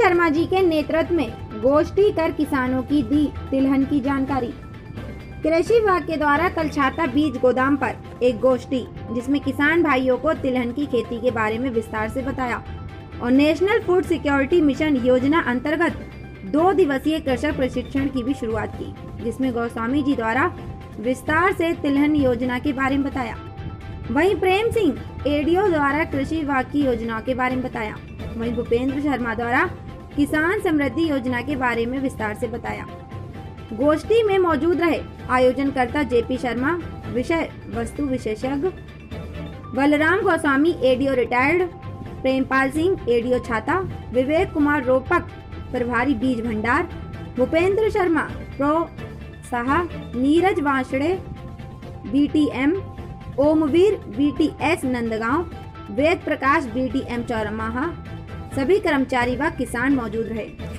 शर्मा जी के नेतृत्व में गोष्ठी कर किसानों की दी तिलहन की जानकारी। कृषि विभाग के द्वारा कल छाता बीज गोदाम पर एक गोष्ठी जिसमें किसान भाइयों को तिलहन की खेती के बारे में विस्तार से बताया और नेशनल फूड सिक्योरिटी मिशन योजना अंतर्गत 2 दिवसीय कृषक प्रशिक्षण की भी शुरुआत की, जिसमें गोस्वामी जी द्वारा विस्तार से तिलहन योजना के बारे में बताया। वहीं प्रेम सिंह एडीओ द्वारा कृषि विभाग की योजनाओं के बारे में बताया। वहीं भूपेंद्र शर्मा द्वारा किसान समृद्धि योजना के बारे में विस्तार से बताया। गोष्ठी में मौजूद रहे आयोजनकर्ता जेपी शर्मा, विषय वस्तु विशेषज्ञ, Balram Goswami ADO retired, Prempal Singh ADO Chhata, Vivek Kumar रोपक प्रभारी बीज भंडार, भूपेंद्र शर्मा प्रो साहा, Neeraj Wanshade BTM, Omveer BTS Nandgaon, Ved Prakash BTM Chaurmaha, सभी कर्मचारी व किसान मौजूद रहे।